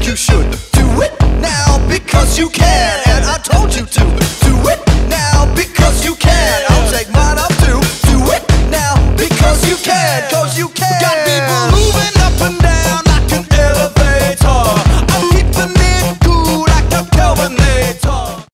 you should do it now because you can, and I told you to.